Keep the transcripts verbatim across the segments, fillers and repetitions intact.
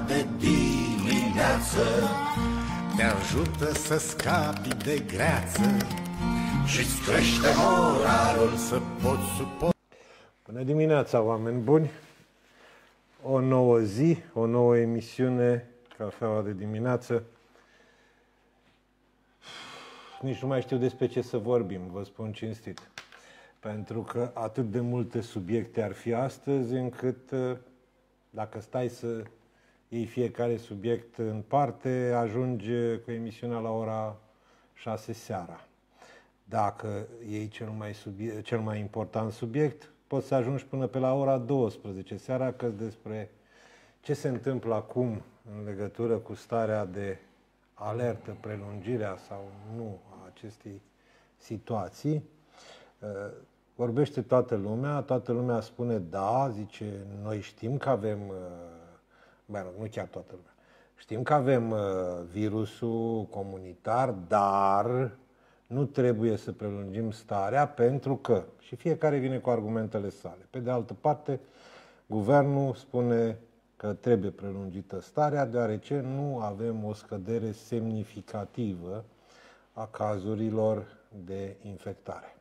de dimineață te ajută să scapi de greață și-ți crește moralul să poți suporta. Bună dimineața, oameni buni! O nouă zi, o nouă emisiune, Cafeaua de dimineață. Nici nu mai știu despre ce să vorbim, vă spun cinstit. Pentru că atât de multe subiecte ar fi astăzi, încât dacă stai să iei fiecare subiect în parte, ajungi cu emisiunea la ora șase seara. Dacă iei cel mai, subiect, cel mai important subiect, poți să ajungi până pe la ora douăsprezece seara, că despre ce se întâmplă acum în legătură cu starea de alertă, prelungirea sau nu a acestei situații, vorbește toată lumea, toată lumea spune da, zice, noi știm că avem, bă, nu chiar toată lumea, știm că avem virusul comunitar, dar nu trebuie să prelungim starea pentru că, și fiecare vine cu argumentele sale. Pe de altă parte, guvernul spune că trebuie prelungită starea, deoarece nu avem o scădere semnificativă a cazurilor de infectare.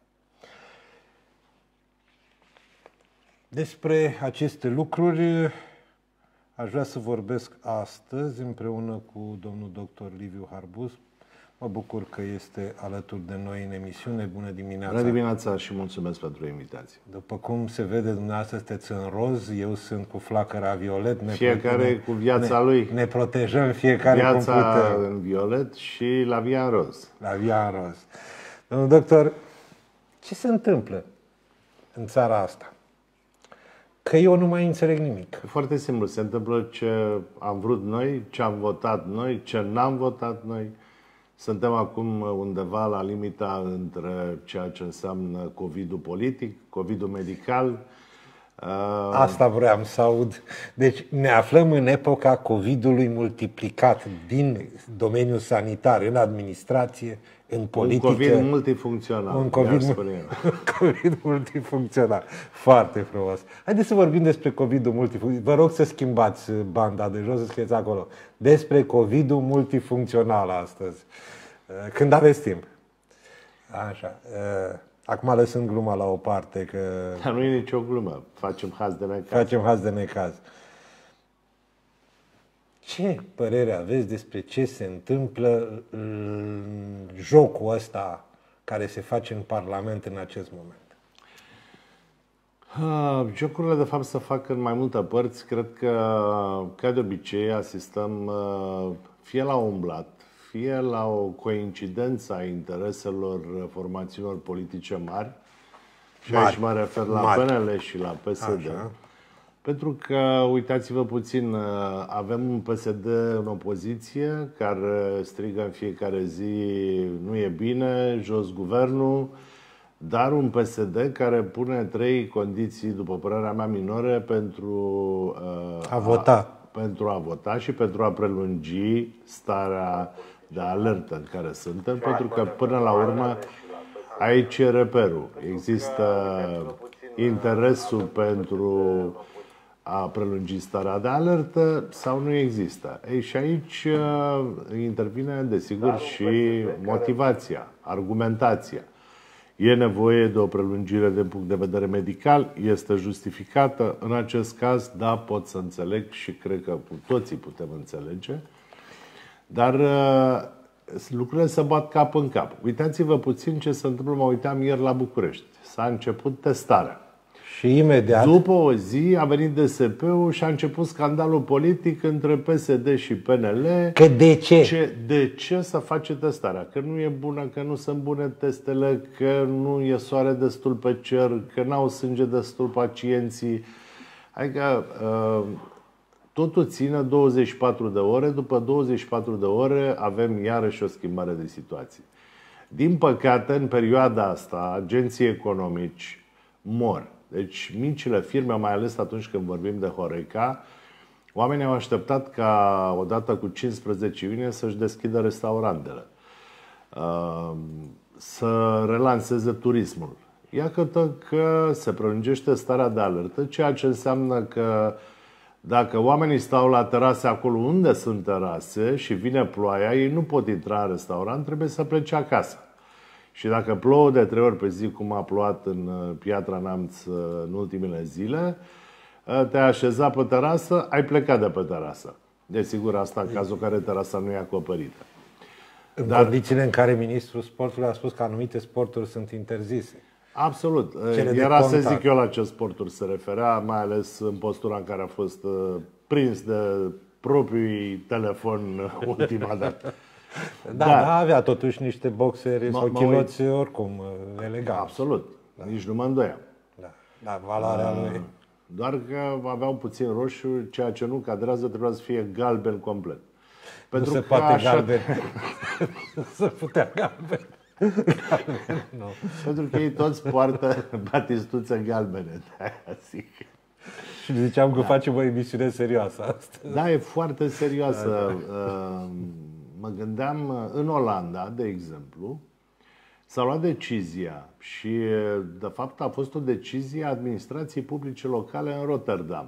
Despre aceste lucruri aș vrea să vorbesc astăzi împreună cu domnul doctor Liviu Harbus. Mă bucur că este alături de noi în emisiune. Bună dimineața! Bună dimineața și mulțumesc pentru invitație. După cum se vede, dumneavoastră sunteți în roz, eu sunt cu flacăra violet. Ne fiecare ne, cu viața ne, lui. Ne protejăm fiecare viața cum putem. în violet și la via în roz. La via în roz. Domnul doctor, ce se întâmplă în țara asta? Că eu nu mai înțeleg nimic. Foarte simplu. Se întâmplă ce am vrut noi, ce am votat noi, ce n-am votat noi. Suntem acum undeva la limita între ceea ce înseamnă COVID-ul politic, COVID-ul medical. Asta vreau să aud. Deci ne aflăm în epoca COVID-ului multiplicat din domeniul sanitar, în administrație, în politică. Un COVID multifuncțional. Un COVID, un COVID multifuncțional. Foarte frumos. Haideți să vorbim despre COVID-ul multifuncțional. Vă rog să schimbați banda de jos, să scrieți acolo. Despre COVID-ul multifuncțional astăzi. Când aveți timp. Așa. Acum lăsând gluma la o parte, că... Dar nu e nicio glumă. Facem haz de necaz. Facem haz de necaz. Ce părere aveți despre ce se întâmplă în jocul ăsta care se face în Parlament în acest moment? Uh, jocurile, de fapt, se fac în mai multe părți. Cred că, ca de obicei, asistăm uh, fie la umblat, fie la o coincidență a intereselor formațiunilor politice mari, și mari. aici mă refer la mari. P N L și la P S D. Așa. Pentru că, uitați-vă puțin, avem un P S D în opoziție care strigă în fiecare zi nu e bine, jos guvernul, dar un P S D care pune trei condiții, după părerea mea, minore pentru a vota. A, pentru a vota și pentru a prelungi starea de alertă în care suntem, pentru că, până la urmă, aici e reperul. Există interesul pentru a prelungi starea de alertă sau nu există. Ei, și aici uh, intervine, desigur, și motivația, argumentația. E nevoie de o prelungire din punct de vedere medical, este justificată. În acest caz, da, pot să înțeleg și cred că cu toții putem înțelege. Dar uh, lucrurile se bat cap în cap. Uitați-vă puțin ce se întâmplă, mă uitam ieri la București. S-a început testarea. Și imediat... După o zi a venit D S P-ul și a început scandalul politic între P S D și P N L. Că de ce? ce? De ce să face testarea? Că nu e bună, că nu sunt bune testele, că nu e soare destul pe cer, că n-au sânge destul pacienții. Adică totul ține douăzeci și patru de ore. După douăzeci și patru de ore avem iarăși o schimbare de situație. Din păcate, în perioada asta, agenții economici mor. Deci micile firme, mai ales atunci când vorbim de Horeca, oamenii au așteptat ca odată cu cincisprezece iunie să-și deschidă restaurantele, să relanseze turismul. Iată că se prelungește starea de alertă, ceea ce înseamnă că Dacă oamenii stau la terase acolo unde sunt terase și vine ploaia, ei nu pot intra în restaurant, trebuie să plece acasă. Și dacă plouă de trei ori pe zi, cum a plouat în Piatra Neamț în ultimele zile, te-ai așezat pe terasă, ai plecat de pe terasă. Desigur, asta în cazul în care terasa nu e acoperită. În Dar... condițiile în care ministrul sportului a spus că anumite sporturi sunt interzise. Absolut. Cele Era să zic eu la ce sporturi se referea, mai ales în postura în care a fost prins de propriul telefon ultima dată. Da, dar da, avea totuși niște boxeri sau chiloți oricum eleganți. Absolut. Da. Nici nu mă îndoiam. Da, da, valoarea a, lui. Doar că aveau puțin roșu, ceea ce nu cadrează trebuia să fie galben complet. Pentru nu se poate așa... galben. Nu se putea galben. galben no. Pentru că ei toți poartă batistuțe galbene. De-aia zic. Și ziceam că da. facem o emisiune serioasă astăzi. Da, e foarte serioasă. Da, da. Mă gândeam, în Olanda, de exemplu, s-a luat decizia și, de fapt, a fost o decizie a administrației publice locale în Rotterdam,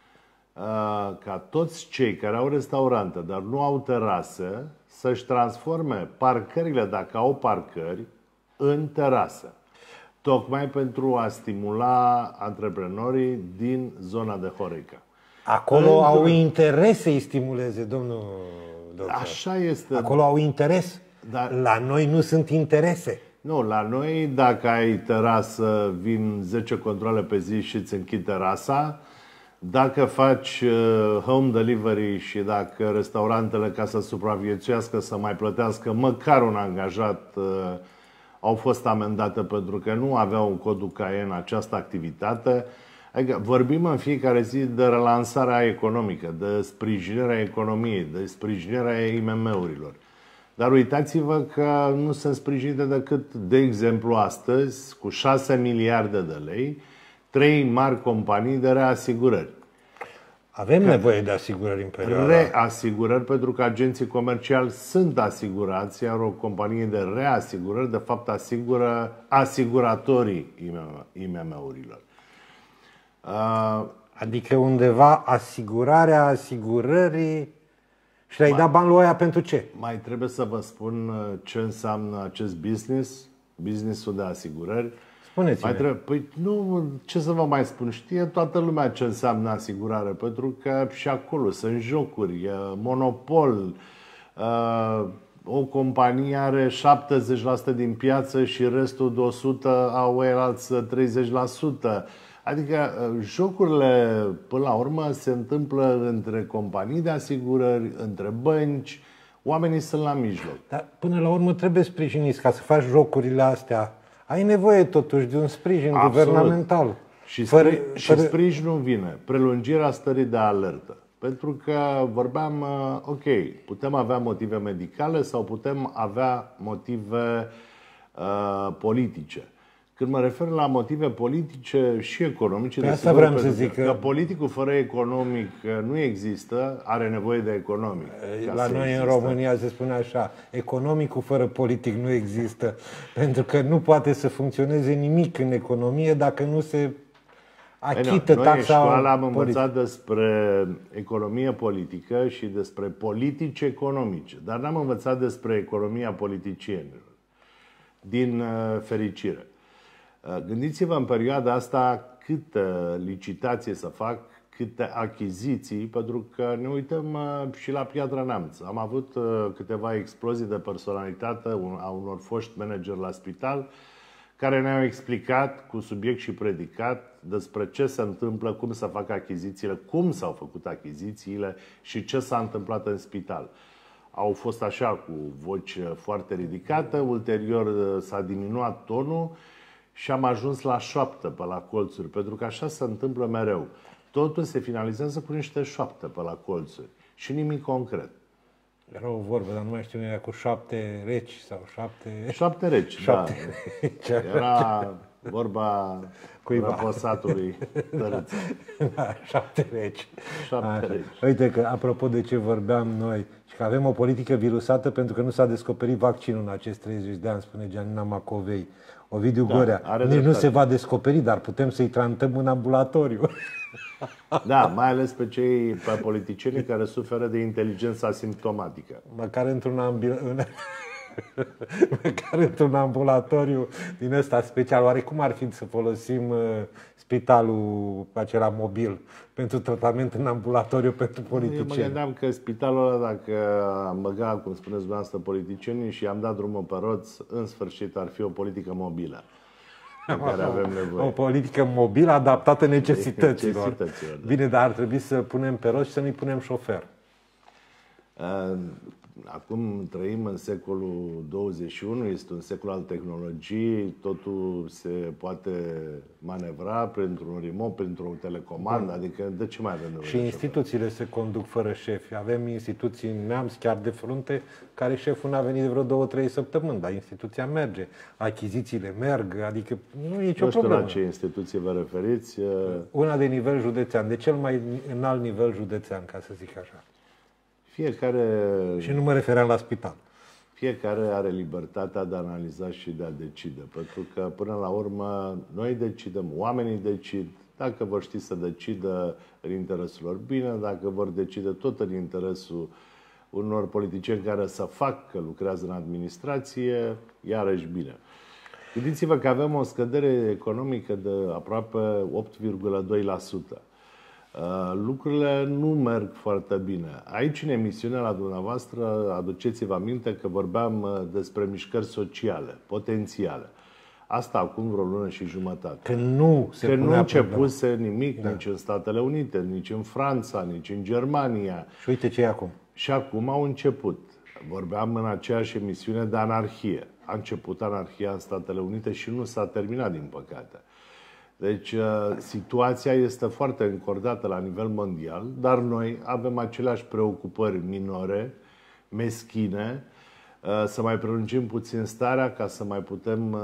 ca toți cei care au restaurante, dar nu au terase, să-și transforme parcările, dacă au parcări, în terase. Tocmai pentru a stimula antreprenorii din zona de Horeca. Acolo în... au interes să-i stimuleze, domnul doctor. Așa este. Acolo au interes. Dar... La noi nu sunt interese. Nu, la noi, dacă ai terasă, vin zece controle pe zi și îți închid terasa. Dacă faci home delivery și dacă restaurantele, ca să supraviețuiască, să mai plătească măcar un angajat, au fost amendate pentru că nu aveau un cod U C A E în această activitate. Adică vorbim în fiecare zi de relansarea economică, de sprijinirea economiei, de sprijinirea I M M-urilor. Dar uitați-vă că nu sunt sprijinite decât, de exemplu, astăzi, cu șase miliarde de lei, trei mari companii de reasigurări. Avem că nevoie de asigurări în perioada. Reasigurări, pentru că agenții comerciali sunt asigurați, iar o companie de reasigurări, de fapt, asigură asiguratorii I M M-urilor. Adică undeva asigurarea asigurării și le-ai dat bani lui aia pentru ce? Mai trebuie să vă spun ce înseamnă acest business, businessul de asigurări. Spuneți-mi. Mai trebuie, păi nu, ce să vă mai spun, știe toată lumea ce înseamnă asigurare, pentru că și acolo sunt jocuri, monopol, o companie are șaptezeci la sută din piață și restul de o sută au alți treizeci la sută. Adică jocurile, până la urmă, se întâmplă între companii de asigurări, între bănci, oamenii sunt la mijloc. Dar până la urmă trebuie sprijiniți ca să faci jocurile astea. Ai nevoie totuși de un sprijin Absolut. guvernamental. Și, fără, și fără... sprijinul vine, prelungirea stării de alertă. Pentru că vorbeam, ok, putem avea motive medicale sau putem avea motive uh, politice. Când mă refer la motive politice și economice, pe asta vreau să zic că, că politicul fără economic nu există, are nevoie de economic. La noi există. În România se spune așa, economicul fără politic nu există, pentru că nu poate să funcționeze nimic în economie dacă nu se achită noi, taxa. Noi în școală am învățat despre economie politică și despre politici economice, dar n-am învățat despre economia politicienilor, din fericire. Gândiți-vă în perioada asta câtă licitație să fac, câte achiziții, pentru că ne uităm și la Piatra Neamț. Am avut câteva explozii de personalitate a unor foști manageri la spital care ne-au explicat cu subiect și predicat despre ce se întâmplă, cum să fac achizițiile, cum s-au făcut achizițiile și ce s-a întâmplat în spital. Au fost așa cu voci foarte ridicate, ulterior s-a diminuat tonul și am ajuns la șoaptă pe la colțuri, pentru că așa se întâmplă mereu. Totul se finalizează cu niște șoapte pe la colțuri și nimic concret. Era o vorbă, dar nu mai știu, era cu șapte reci sau șapte... Șapte reci, șapte da. Reci. Era vorba răposatului Tărâță. Da, șapte reci. Șapte reci. Uite că, apropo de ce vorbeam noi, și că avem o politică virusată pentru că nu s-a descoperit vaccinul în acest treizeci de ani, spune Gianina Macovei. Ovidiu da, Gorea, nici nu se va descoperi, dar putem să-i trantăm în ambulatoriu. Da, mai ales pe cei pe politicienii care suferă de inteligență asimptomatică. Măcar într-un ambil... Măcar într-un ambulatoriu din ăsta special. Oare cum ar fi să folosim uh, spitalul acela mobil pentru tratament în ambulatoriu pentru politicieni? Eu mă gândeam că spitalul ăla, dacă am băgat, cum spuneți dumneavoastră, politicienii și am dat drumul pe roți, în sfârșit ar fi o politică mobilă în care avem nevoie. O politică mobilă adaptată necesităților. necesităților da. Bine, dar ar trebui să punem pe roți și să nu-i punem șofer. Acum trăim în secolul douăzeci și unu, este un secol al tehnologiei, totul se poate manevra printr-un remote, printr-o telecomandă, adică de ce mai avem nevoie? Și instituțiile se conduc fără șefi. Avem instituții în Neamț, chiar de frunte, care șeful n-a venit de vreo două, trei săptămâni, dar instituția merge, achizițiile merg, adică nu e nicio nu știu problemă. la ce instituție vă referiți. Una de nivel județean, de cel mai înalt nivel județean, ca să zic așa. Fiecare... Și nu mă refeream la spital. Fiecare are libertatea de a analiza și de a decide. Pentru că, până la urmă, noi decidem, oamenii decid. Dacă vor ști să decidă în interesul lor, bine. Dacă vor decide tot în interesul unor politicieni care să fac că lucrează în administrație, iarăși bine. Gândiți-vă că avem o scădere economică de aproape opt virgulă doi la sută. Lucrurile nu merg foarte bine. Aici, în emisiunea la dumneavoastră, aduceți-vă aminte că vorbeam despre mișcări sociale, potențiale. Asta acum vreo lună și jumătate. Că nu se Că nu începuse nimic da. nici în Statele Unite, nici în Franța, nici în Germania. Și uite ce e acum. Și acum au început. Vorbeam în aceeași emisiune de anarhie. A început anarhia în Statele Unite și nu s-a terminat, din păcate. Deci, situația este foarte încordată la nivel mondial, dar noi avem aceleași preocupări minore, meschine, să mai prelungim puțin starea ca să mai putem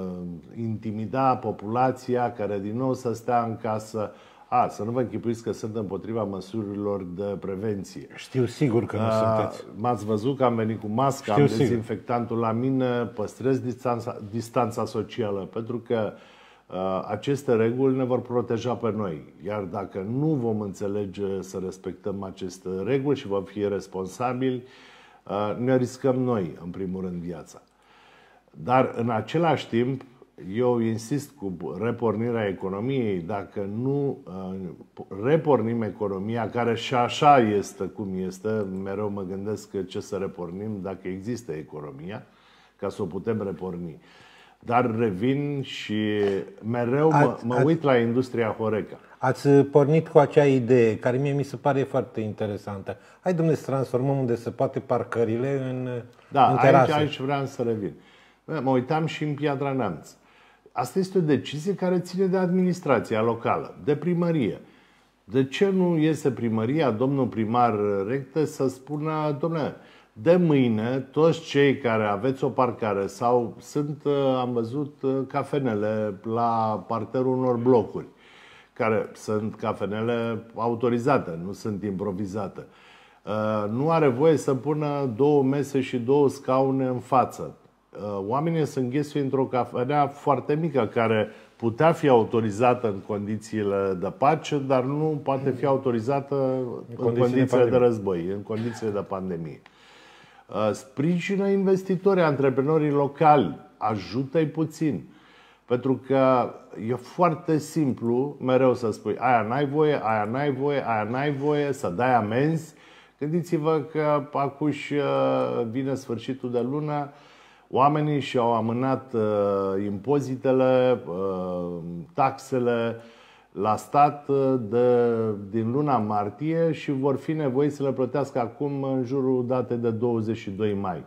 intimida populația care din nou să stea în casă. A, să nu vă închipuiți că sunt împotriva măsurilor de prevenție. Știu sigur că nu A, sunteți. M-ați văzut că am venit cu mască, Știu am sigur. dezinfectantul la mine, păstrez distanța, distanța socială, pentru că aceste reguli ne vor proteja pe noi. Iar dacă nu vom înțelege să respectăm aceste reguli și vom fi responsabili, ne riscăm noi, în primul rând, viața. Dar, în același timp, eu insist cu repornirea economiei. Dacă nu repornim economia, care și așa este cum este, mereu mă gândesc ce să repornim dacă există economia, ca să o putem reporni. Dar revin și mereu mă, mă uit la industria Horeca. Ați pornit cu acea idee, care mie mi se pare foarte interesantă. Hai, dom'le, să transformăm unde se poate parcările în, da, în terase. Aici, aici vreau să revin. Mă uitam și în Piatra Neamț. Asta este o decizie care ține de administrația locală, de primărie. De ce nu iese primăria, domnul primar Recte, să spună, dom'le, de mâine, toți cei care aveți o parcare sau sunt, am văzut, cafenele la parterul unor blocuri, care sunt cafenele autorizate, nu sunt improvizate. Nu are voie să pună două mese și două scaune în față. Oamenii se înghesuie într-o cafenea foarte mică, care putea fi autorizată în condițiile de pace, dar nu poate fi autorizată în, în condițiile de, de război, în condițiile de pandemie. Sprijină investitorii, antreprenorii locali, ajută-i puțin. Pentru că e foarte simplu mereu să spui aia n-ai voie, aia n-ai voie, aia n-ai voie, să dai amenzi. Gândiți-vă că acuși vine sfârșitul de lună, oamenii și-au amânat impozitele, taxele la stat de, din luna martie și vor fi nevoiți să le plătească acum în jurul datei de douăzeci și doi mai,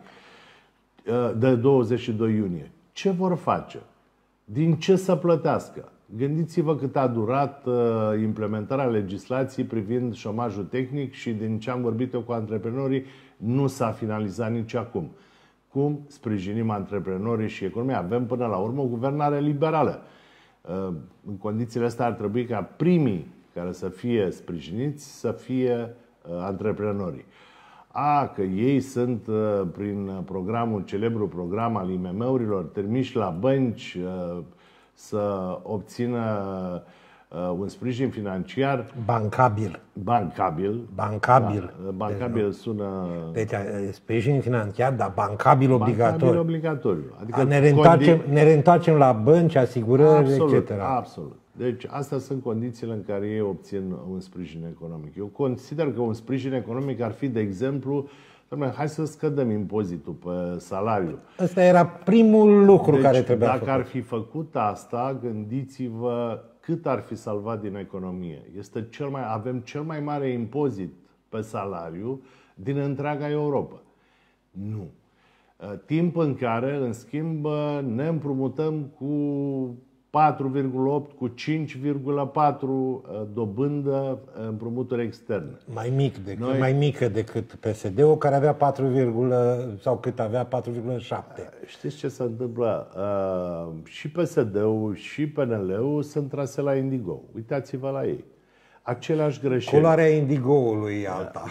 de douăzeci și doi iunie. Ce vor face? Din ce să plătească? Gândiți-vă cât a durat implementarea legislației privind șomajul tehnic și din ce am vorbit eu cu antreprenorii, nu s-a finalizat nici acum. Cum sprijinim antreprenorii și economia? Avem până la urmă o guvernare liberală. În condițiile astea ar trebui ca primii care să fie sprijiniți să fie antreprenorii. A, că ei sunt prin programul, celebrul program al I M M-urilor, trimiși la bănci să obțină un sprijin financiar bancabil. Bancabil. Bancabil. Da, bancabil deci, sună... Deci sprijin financiar, dar bancabil obligatoriu. Bancabil obligatoriu. Adică ne, reîntoarcem, condi... ne reîntoarcem la bănci, asigurări, absolut, et cetera. Absolut. Deci astea sunt condițiile în care ei obțin un sprijin economic. Eu consider că un sprijin economic ar fi, de exemplu, doamne, hai să scădem impozitul pe salariu. Ăsta era primul lucru deci, care trebuia dacă făcut. ar fi făcut asta, gândiți-vă cât ar fi salvat din economie. Este cel mai, avem cel mai mare impozit pe salariu din întreaga Europa. Nu. Timp în care, în schimb, ne împrumutăm cu patru virgulă opt, cu cinci virgulă patru dobândă împrumuturi externe. Mai mic decât, Noi... mai mică decât P S D-ul, care avea patru, sau cât avea patru virgulă șapte. Știți ce se întâmplă? Uh, și P S D-ul și P N L-ul sunt trase la Indigo. Uitați-vă la ei. Aceleași greșeli. Culoarea Indigo-ului e alta.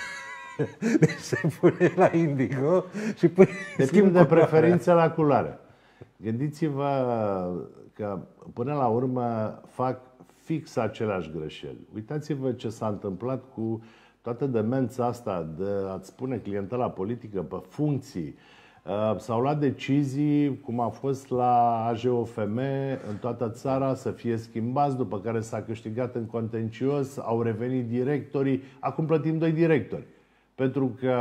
Deci se pune la Indigo și pune... Depinde de preferință la culoare. Gândiți-vă că până la urmă fac fix aceleași greșeli. Uitați-vă ce s-a întâmplat cu toată demența asta de a-ți pune clientela politică pe funcții. S-au luat decizii, cum a fost la A J O F M în toată țara, să fie schimbați, după care s-a câștigat în contencios, au revenit directorii, acum plătim doi directori. Pentru că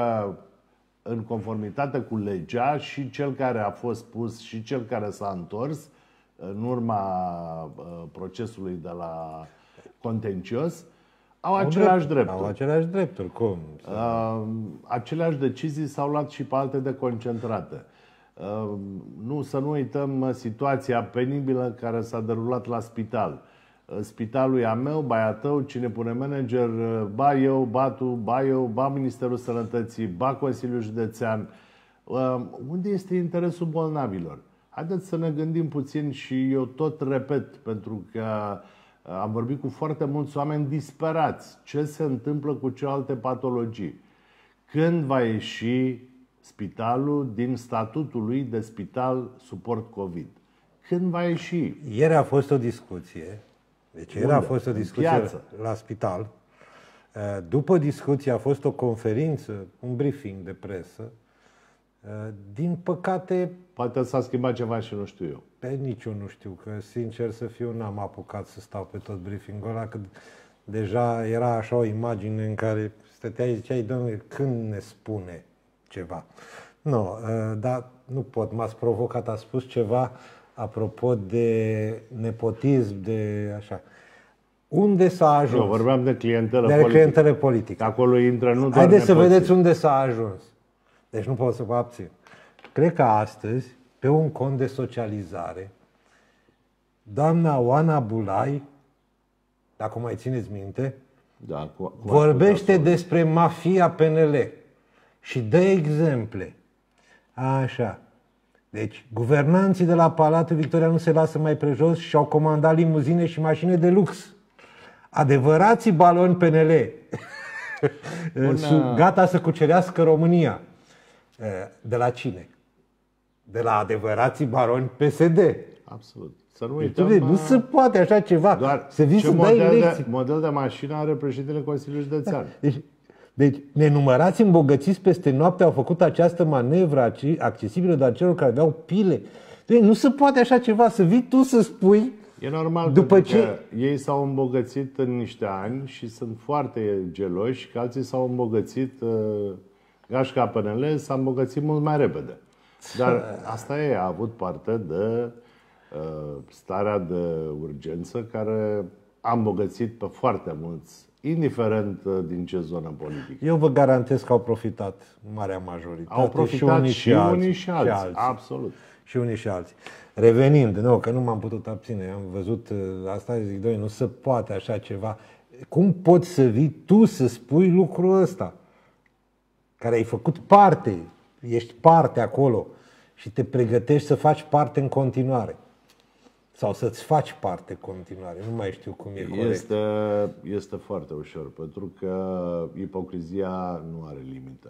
în conformitate cu legea și cel care a fost pus și cel care s-a întors în urma procesului de la contencios au, au aceleași drept, drepturi. Au aceleași drepturi, cum? Uh, aceleași decizii s-au luat și pe alte deconcentrate. Uh, nu, să nu uităm situația penibilă care s-a derulat la spital. Uh, spitalul e a meu, ba e a tău, cine pune manager, ba eu, ba tu, ba eu, ba Ministerul Sănătății, ba Consiliul Județean. Uh, unde este interesul bolnavilor? Haideți să ne gândim puțin și eu tot repet, pentru că am vorbit cu foarte mulți oameni disperați. Ce se întâmplă cu celelalte patologii? Când va ieși spitalul din statutul lui de spital suport COVID? Când va ieși? Ieri a fost o discuție. Deci ieri a fost o discuție la spital. După discuție a fost o conferință, un briefing de presă. Din păcate... Poate s-a schimbat ceva și nu știu eu. Pe nici eu nu știu, că sincer să fiu, n-am apucat să stau pe tot briefing-ul ăla, că deja era așa o imagine în care stăteai și ziceai, domnule, când ne spune ceva? Nu, dar nu pot, m-ați provocat, a spus ceva apropo de nepotism, de așa. Unde s-a ajuns? Eu vorbeam de clientelă de politică. clientele politică. Acolo intră nu doar Haideți nepoții. să vedeți unde s-a ajuns. Deci nu pot să vă abțin. Cred că astăzi, pe un cont de socializare, doamna Oana Bulai, dacă mai țineți minte, da, cu, cu vorbește despre mafia P N L și dă exemple. Așa. Deci, guvernanții de la Palatul Victoria nu se lasă mai prejos și au comandat limuzine și mașini de lux. Adevărații baloni P N L sunt gata să cucerească România. De la cine? De la adevărații baroni P S D. Absolut. Să nu uităm... Deci, nu se poate așa ceva. Doar să vii ce să model, dai lecții. de, model de mașină are președintele Consiliului Județean. Da. Deci, deci, nenumărați îmbogățiți peste noapte au făcut această manevră accesibilă doar celor care aveau pile. Deci, nu se poate așa ceva, să vii tu să spui... E normal, după pentru ce... că ei s-au îmbogățit în niște ani și sunt foarte geloși, că alții s-au îmbogățit... Gașca P N L s-a îmbogățit mult mai repede. Dar asta e, a avut parte de uh, starea de urgență care a îmbogățit pe foarte mulți, indiferent uh, din ce zonă politică. Eu vă garantez că au profitat marea majoritate. Au profitat și unii și, și, alții, unii și, alții. și alții. Absolut. Și unii și alții. Revenind, nu, că nu m-am putut abține, am văzut uh, asta, zic, doi, nu se poate așa ceva. Cum poți să vii tu să spui lucrul ăsta? Care ai făcut parte, ești parte acolo și te pregătești să faci parte în continuare. Sau să-ți faci parte în continuare. Nu mai știu cum e corect. Este, este foarte ușor, pentru că ipocrizia nu are limită.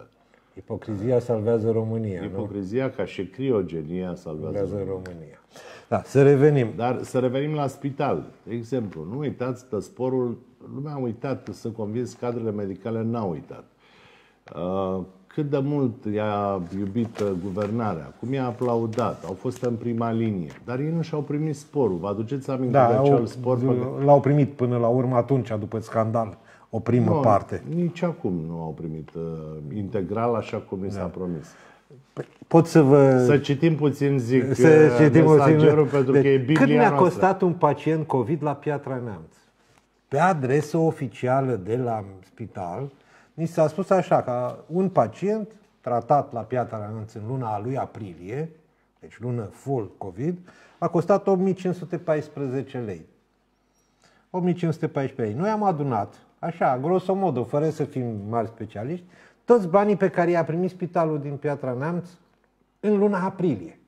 Ipocrizia salvează România, Ipocrizia nu? ca și criogenia salvează, salvează România. România. Da, să revenim. Dar să revenim la spital. De exemplu, nu uitați că sporul, lumea a uitat, sunt convins, cadrele medicale n-au uitat. Uh, cât de mult i-a iubit guvernarea, cum i-a aplaudat, au fost în prima linie, dar ei nu și-au primit sporul. Vă aduceți aminte Da, de au, acel spor? l-au primit până la urmă atunci, după scandal, o primă nu, parte. Nici acum nu au primit uh, integral așa cum mi s-a da. promis. Pot să vă... Să citim puțin, zic, să citim mesagerul, puțin, pentru de, că e Biblia cât mi-a noastră. costat un pacient COVID la Piatra Neamț? Pe adresă oficială de la spital, ni s-a spus așa, că un pacient tratat la Piatra Neamț în luna a lui aprilie, deci lună full COVID, a costat opt mii cinci sute paisprezece lei. opt mii cinci sute paisprezece lei. Noi am adunat, așa, grosomodo, fără să fim mari specialiști, toți banii pe care i-a primit spitalul din Piatra Neamț în luna aprilie.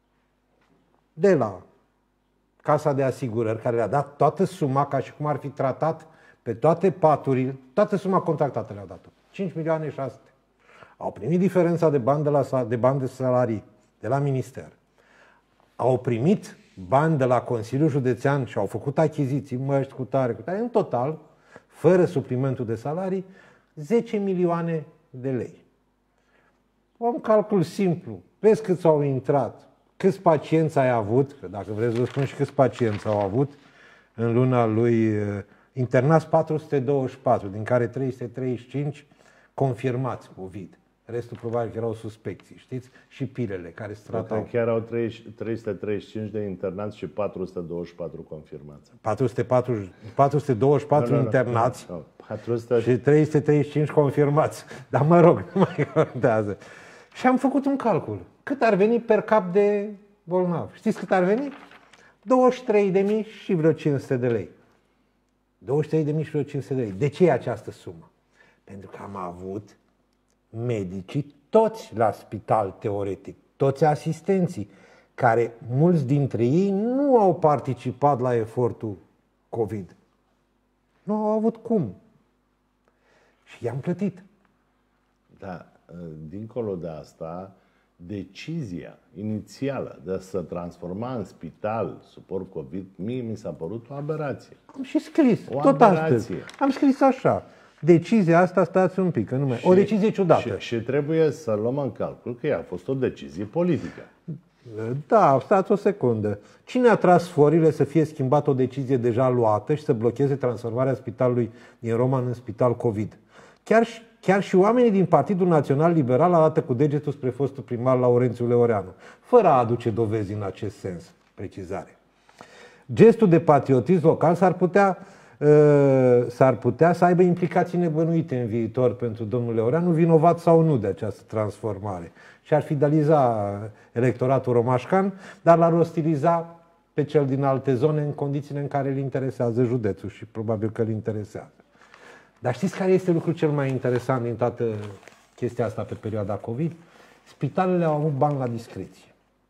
De la Casa de Asigurări, care le-a dat toată suma, ca și cum ar fi tratat pe toate paturile, toată suma contractată le-au dat-o. cinci milioane șase sute. Au primit diferența de bani de, la, de bani de salarii de la minister. Au primit bani de la Consiliul Județean și au făcut achiziții, măști cu tare, cu tare. În total, fără suplimentul de salarii, zece milioane de lei. Un calcul simplu. Vezi câți au intrat, câți pacienți ai avut, că dacă vreți să spun și câți pacienți au avut în luna lui, internați patru sute douăzeci și patru, din care trei sute treizeci și cinci confirmați COVID. Restul probabil că erau suspecții, știți? Și pilele care se tratau. Chiar au trei sute treizeci și cinci de internați și patru sute douăzeci și patru confirmați. patru sute patruzeci, patru sute douăzeci și patru no, no, internați no, no. patru sute... și trei sute treizeci și cinci confirmați. Dar mă rog, nu mai contează. Și am făcut un calcul. Cât ar veni per cap de bolnav? Știți cât ar veni? douăzeci și trei de mii și vreo cinci sute de lei. douăzeci și trei de mii și vreo cinci sute de lei. De ce e această sumă? Pentru că am avut medicii toți la spital teoretic, toți asistenții, care mulți dintre ei nu au participat la efortul COVID. Nu au avut cum. Și i-am plătit. Da, dincolo de asta, decizia inițială de a se transforma în spital suport COVID, mie mi s-a părut o aberație. Am și scris, o tot aberație. astăzi. Am scris așa. Decizia asta, stați un pic, că nu mai... Și, o decizie ciudată. Și, și trebuie să luăm în calcul că ea a fost o decizie politică. Da, stați o secundă. Cine a tras forile să fie schimbat o decizie deja luată și să blocheze transformarea spitalului din Roman în spital COVID? Chiar și, chiar și oamenii din Partidul Național Liberal arată cu degetul spre fostul primar Laurențiu Leoreanu, fără a aduce dovezi în acest sens, precizare. Gestul de patriotism local s-ar putea... s-ar putea să aibă implicații nebănuite în viitor pentru domnul Leoreanu, vinovat sau nu de această transformare. Și ar fideliza electoratul romașcan, dar l-ar ostiliza pe cel din alte zone în condițiile în care îl interesează județul și probabil că îl interesează. Dar știți care este lucrul cel mai interesant din toată chestia asta pe perioada COVID? Spitalele au avut bani la discreție.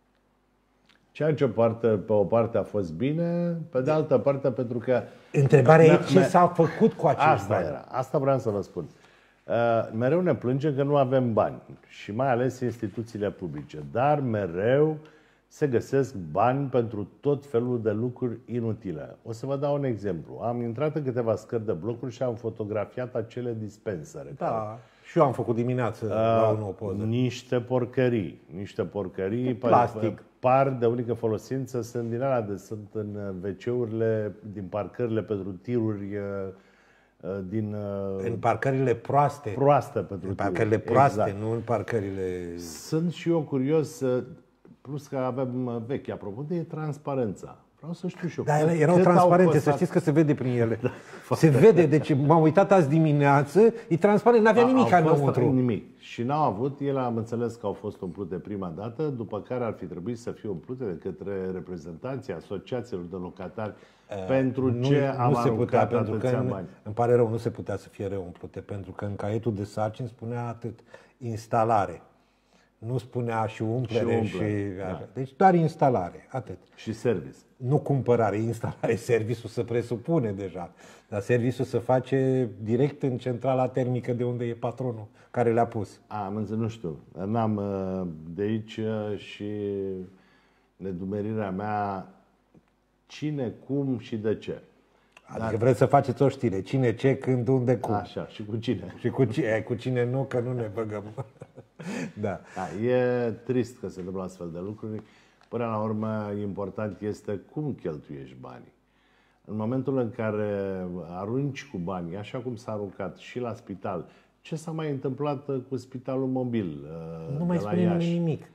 Ceea ce o parte, pe o parte a fost bine, pe de altă parte pentru că... Întrebarea e ce s-a făcut cu acești asta bani. Era, asta vreau să vă spun. Uh, mereu ne plângem că nu avem bani și mai ales instituțiile publice, dar mereu se găsesc bani pentru tot felul de lucruri inutile. O să vă dau un exemplu. Am intrat în câteva scări de blocuri și am fotografiat acele dispensere. Da, care, și eu am făcut dimineață uh, la o nouă poză. Niște porcării, niște porcării, de plastic. Par de unică folosință, sunt din alea de sunt în ve ce-urile, din parcările pentru tiruri, din... În parcările proaste. Proaste pentru În parcările proaste, exact. Nu în parcările... Sunt și eu curios, plus că avem vechi, apropo de transparența. Vreau să știu și eu. Da, ele erau transparente, să știți că se vede prin ele. Da, se vede, deci m-am uitat azi dimineață, e transparent, n-avea nimic înăuntru. Nimic. Și n-au avut, ele am înțeles că au fost umplute prima dată, după care ar fi trebuit să fie umplute de către reprezentanții asociațiilor de locatari. Uh, pentru nu, ce am nu se putea, pentru că bani? Îmi, îmi pare rău, nu se putea să fie reumplute, pentru că în caietul de sarcini spunea atât, instalare. Nu spunea și umplere și... umplere, și da. Deci doar instalare, atât. Și service. Nu cumpărare, instalare, serviciul se presupune deja. Dar serviciul se face direct în centrala termică de unde e patronul care le-a pus. A, am înțeles, nu știu. N-am de aici și nedumerirea mea cine, cum și de ce. Adică Dar... vreți să faceți o știre. Cine, ce, când, unde, cum. Așa, și cu cine. Și cu cine, cu cine nu, că nu ne băgăm. Da. Da, e trist că se întâmplă astfel de lucruri. Până la urmă, important este cum cheltuiești banii. În momentul în care arunci cu banii, așa cum s-a aruncat și la spital, ce s-a mai întâmplat cu spitalul mobil Nu mai spune nimic.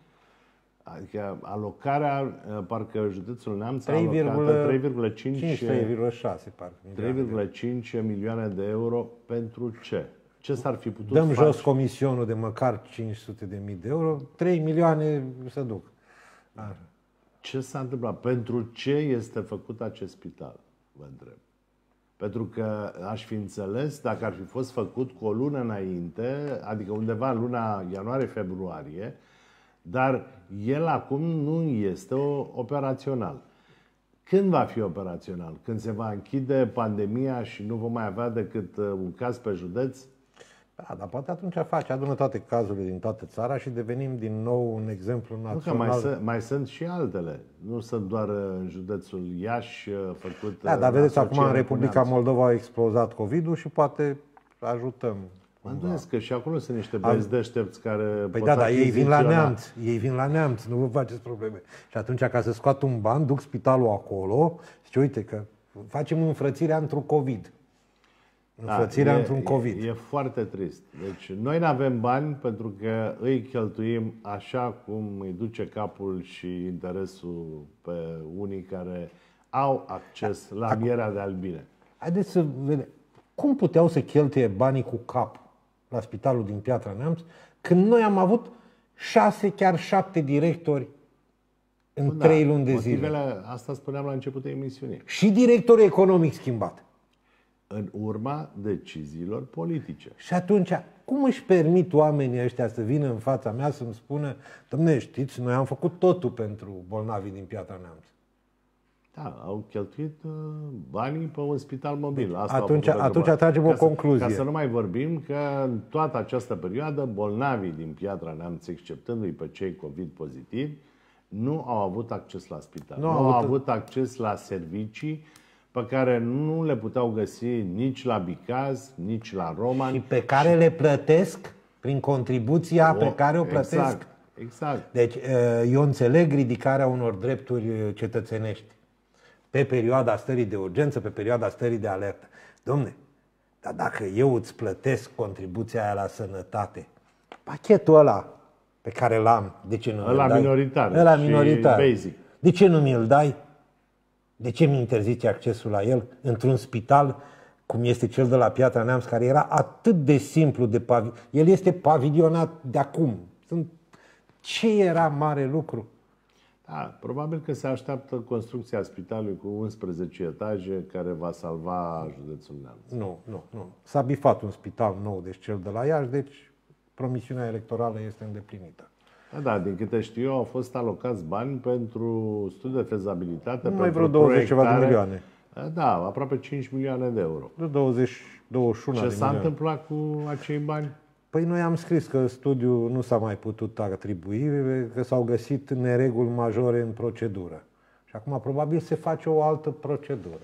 Adică alocarea, parcă județul Neamț a trei alocat trei virgulă șase trei virgulă cinci milioane de euro pentru ce? Ce s-ar fi putut Dăm face? jos comisionul de măcar cinci sute de mii de euro, trei milioane să duc. Așa. Ce s-a întâmplat? Pentru ce este făcut acest spital? Vă întreb. Pentru că aș fi înțeles dacă ar fi fost făcut cu o lună înainte, adică undeva în luna ianuarie-februarie, dar el acum nu este operațional. Când va fi operațional? Când se va închide pandemia și nu vom mai avea decât un caz pe județ? Da, dar poate atunci face, adună toate cazurile din toată țara și devenim din nou un exemplu național. Nu, că mai, sunt, mai sunt și altele. Nu sunt doar în județul Iași făcut... Da, dar vedeți, acum în Republica Moldova a explozat COVID-ul și poate ajutăm. Mă îndoiesc că și acolo sunt niște băieți deștepți care... Păi da, dar ei vin la Neamț, ei vin la Neamț, nu vă faceți probleme. Și atunci, ca să scoată un ban, duc spitalul acolo, zice, uite că facem înfrățirea într-un COVID. Înfrățirea da, într-un COVID. E, e foarte trist. Deci noi nu avem bani pentru că îi cheltuim așa cum îi duce capul și interesul pe unii care au acces la mierea de albine. Haideți să vedem. Cum puteau să cheltuie banii cu cap la spitalul din Piatra Neamț când noi am avut șase, chiar șapte directori în da, trei luni de zile? Asta spuneam la începutul emisiunii. Și directorul economic schimbat. În urma deciziilor politice. Și atunci, cum își permit oamenii ăștia să vină în fața mea să-mi spună: dom'le, știți, noi am făcut totul pentru bolnavii din Piatra Neamț? Da, au cheltuit uh, banii pe un spital mobil. Asta atunci atunci tragem o concluzie. Ca să nu mai vorbim că în toată această perioadă bolnavii din Piatra Neamț, exceptându-i pe cei COVID pozitivi, nu au avut acces la spital. Nu, nu au avut acces la servicii pe care nu le puteau găsi nici la Bicaz, nici la Roman. Și pe care și... le plătesc prin contribuția o, pe care o plătesc. Exact, exact. Deci eu înțeleg ridicarea unor drepturi cetățenești pe perioada stării de urgență, pe perioada stării de alertă. Dom'le, dar dacă eu îți plătesc contribuția aia la sănătate, pachetul ăla pe care l-am, de ce nu mi-l dai? minoritar. Ăla minoritar. Basic. De ce nu mi-l dai? De ce mi interzici accesul la el într-un spital cum este cel de la Piatra Neamț, care era atât de simplu de pavi... El este pavilionat de acum. Sunt... Ce era mare lucru? Da, probabil că se așteaptă construcția spitalului cu unsprezece etaje care va salva județul Neamț. Nu, nu, nu. S-a bifat un spital nou, deci cel de la Iași, deci promisiunea electorală este îndeplinită. Da, da, din câte știu eu, au fost alocați bani pentru studiu de fezabilitate. Numai vreo douăzeci ceva de milioane. Da, aproape cinci milioane de euro. De douăzeci, douăzeci și unu Ce de s-a milioane. întâmplat cu acei bani? Păi noi am scris că studiul nu s-a mai putut atribui, că s-au găsit nereguli majore în procedură. Și acum probabil se face o altă procedură.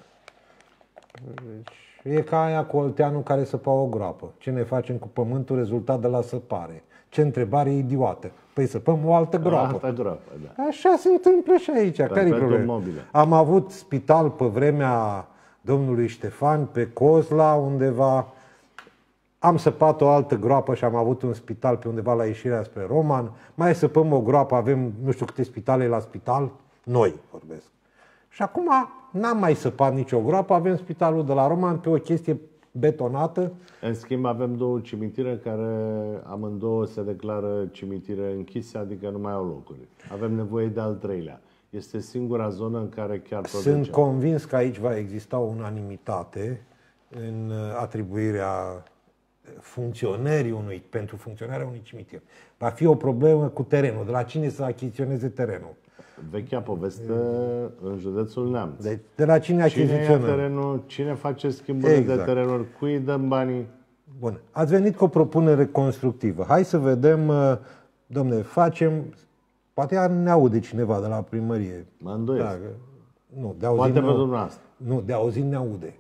Deci, e ca aia cu olteanul care săpa o groapă. Ce ne facem cu pământul rezultat de la săpare? Ce întrebare idiotă. Păi săpăm o altă groapă. Altă groapă, da. Așa se întâmplă și aici. Care-i problema? Am avut spital pe vremea domnului Ștefan, pe Cozla, undeva. Am săpat o altă groapă și am avut un spital pe undeva la ieșirea spre Roman. Mai săpăm o groapă, avem nu știu câte spitale la spital. Noi vorbesc. Și acum n-am mai săpat nicio groapă, avem spitalul de la Roman pe o chestie betonată. În schimb avem două cimitire care amândouă se declară cimitire închise, adică nu mai au locuri. Avem nevoie de al treilea. Este singura zonă în care chiar tot Sunt decea. convins că aici va exista o unanimitate în atribuirea funcționării unui, pentru funcționarea unui cimitir. Va fi o problemă cu terenul. De la cine să achiziționeze terenul? Vechea poveste în județul Neamț. De, de la cine achiziționăm? Cine ia terenul? Cine face schimburi exact. de terenuri? Cui dăm banii? Bun. Ați venit cu o propunere constructivă. Hai să vedem, domne, facem... Poate ne aude cineva de la primărie. Mă îndoiesc. Da, nu, de auzit Poate nu, pe dumneavoastră. Nu, de auzit ne aude.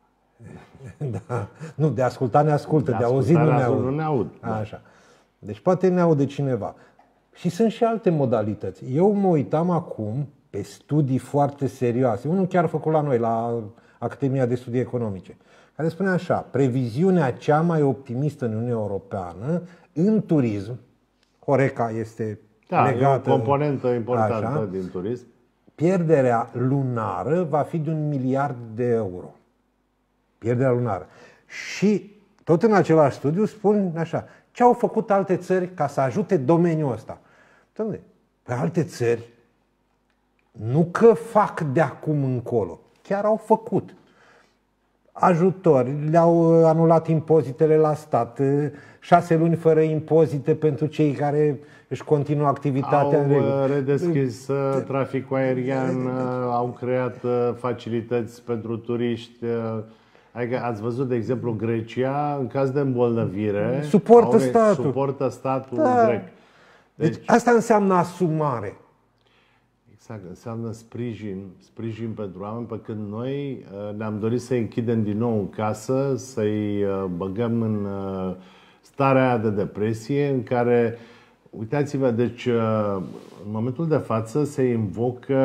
Da. Nu, de ascultat ne ascultă, de, de auzit nu ne aud. Nu ne aud. Da. Așa. Deci poate ne aude cineva. Și sunt și alte modalități. Eu mă uitam acum pe studii foarte serioase. Unul chiar făcut la noi, la Academia de Studii Economice, care spune așa: previziunea cea mai optimistă în Uniunea Europeană în turism, Horeca este da, legată, e o componentă importantă așa, din turism. Pierderea lunară va fi de un miliard de euro. Pierderea lunară. Și tot în același studiu spun așa: ce au făcut alte țări ca să ajute domeniul ăsta? Dom'le, pe alte țări nu că fac de acum încolo, chiar au făcut ajutori, le-au anulat impozitele la stat, șase luni fără impozite pentru cei care își continuă activitatea au în regulă. redeschis traficul aerian, au creat facilități pentru turiști. Adică ați văzut, de exemplu, Grecia, în caz de îmbolnăvire, suportă au, statul. Suportă statul da. grec. Deci, deci asta înseamnă asumare. Exact, înseamnă sprijin, sprijin pentru oameni, pe când noi ne-am dorit să-i închidem din nou în casă, să-i băgăm în starea aia de depresie, în care, uitați-vă, deci în momentul de față se invocă